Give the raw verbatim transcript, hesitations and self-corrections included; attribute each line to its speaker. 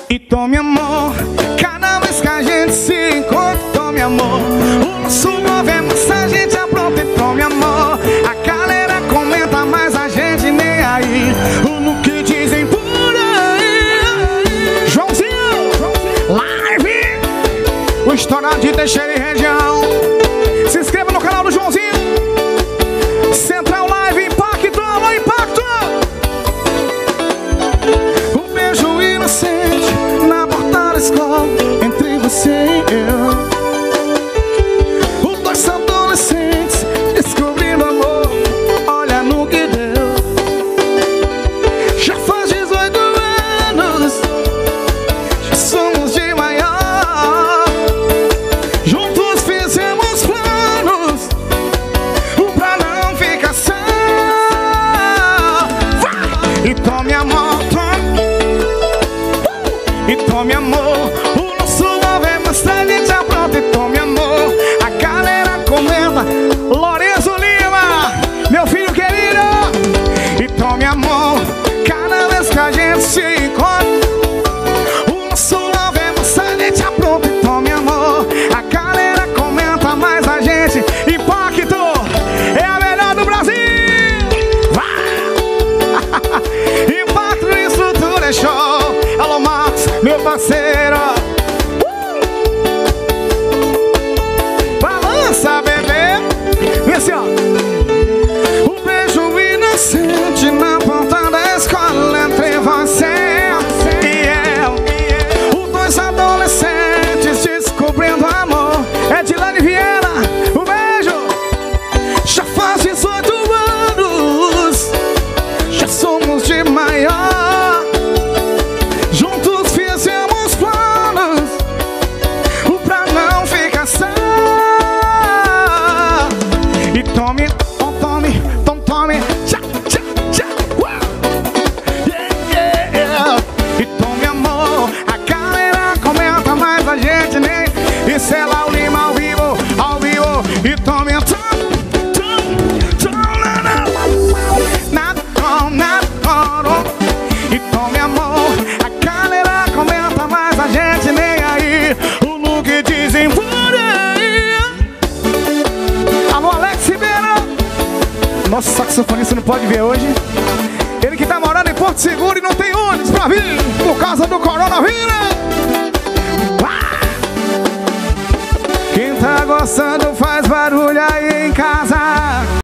Speaker 1: E tome amor, cada vez que a gente se encontra. Tome amor, o nosso novo é massa, a gente apronta. E tome amor, a galera comenta, mas a gente nem aí. No que dizem por aí. Joãozinho, live, o estourado de Teixeira e região. Se inscreva no canal do Joãozinho. Central Live, Impacto, alô Impacto. Um beijo inocente na porta da escola, entre você e eu. Os dois adolescentes descobrindo amor, olha no que deu. Já faz dezoito anos, já somos de maior. Juntos fizemos planos pra não ficar só. E tome amor, tome. E tome amor, o nosso novo é mostrar, a gente apronta. E tome amor, a galera comenta. Lorenzo Lima, meu filho querido. E tome amor, cada vez que a gente se encontra. O nosso novo é mostrar, a gente apronta. E tome amor, a galera comenta, mas a gente Impacto é a melhor do Brasil. Impacto, isso tudo é show. Alô Max, meu parceiro. uh! Balança, bebê. Vem assim, ó. Um beijo inocente na porta da escola, entre você e eu. Os dois adolescentes descobrindo amor. Edilane Viena, um beijo. Já faz dezoito anos, já somos de maior. Juntos fizemos planos pra não ficar só. E tome, tom, tome, tom, tome, tchá, tchá, tchá, uh! yeah, yeah. E tome amor, a galera comenta, mas a gente nem. E sei lá o Lima ao vivo, ao vivo. E tome, tom, tom, tom, nada, nada, nada. E tome amor, a galera comenta, mas a gente nem aí. O look dizem por aí. Alô Alex Ribeiro, nosso saxofonista não pode ver hoje. Ele que tá morando em Porto Seguro e não tem ônibus pra vir por causa do coronavírus. Quem tá gostando faz barulho aí em casa.